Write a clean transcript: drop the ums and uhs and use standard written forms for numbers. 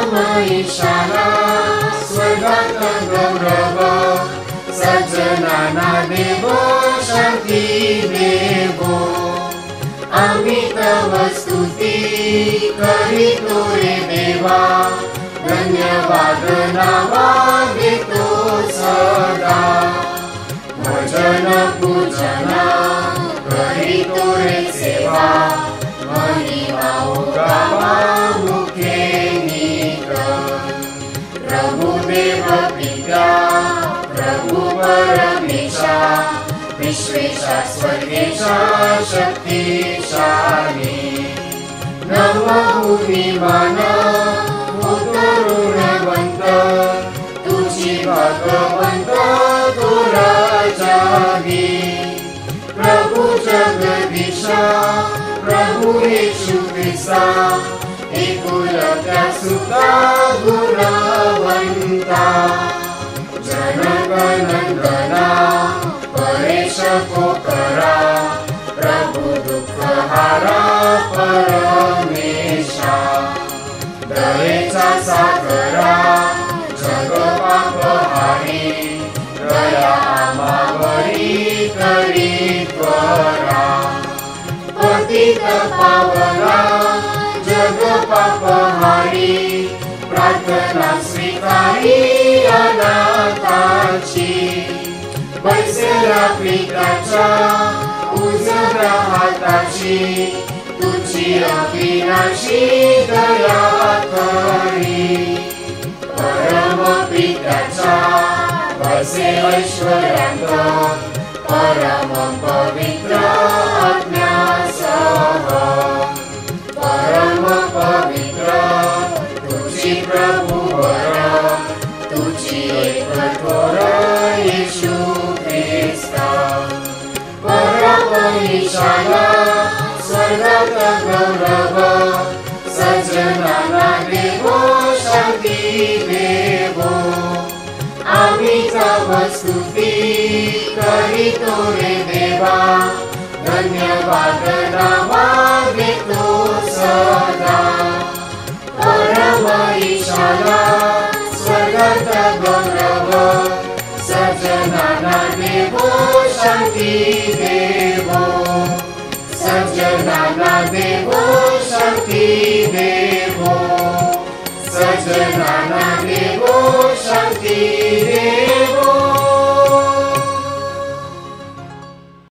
ईशाना स्वर्गात गौरव सज्जनाना देवो शांती देवो आम्ही तव स्तुती करीतो रे देवा धन्यवाद नावा देतो सदा भजन पूजना करीतो रे सेवा महिमा गावा मुखे नीत प्रभु देव पिता प्रभु परमेशा विश्वेशा स्वर्गेशा शक्तिशाली नमः मान ऋणवंत तुझी भगवंत तो राजागी प्रभु जगदीशा प्रभु येशू ख्रिस्ता एकुलता सुता गुणवंता जनक नंदना परेश पोकरा प्रभु दुःख हारा परमेशा दयेचा सागरा जग पापहारी दया आम्हावरी करी त्वरा पतित पावना जग पापहारी प्रार्थना स्वीकारी अनाथाची बैसेला पिताच्या उजव्या हाताची तुझी अविनाशी दया करी परम पिताच्या वसे ऐश्वर्यात परम पवित्र आज्ञासह परम पवित्र तुझी प्रभुवर तुझी एक थोर येशू ख्रिस्ता परम ईशाना स्वर्गात गौरव सज्जनाना देवो शांती देवो आम्ही तव स्तुती करीतो रे देवा धन्यवाद नावा देतो सदा परम ईशाना स्वर्गात गौरव सज्जनाना देवो शांती देवो सज्जनाना देवो शांती देवो सज्जनाना देवो शांती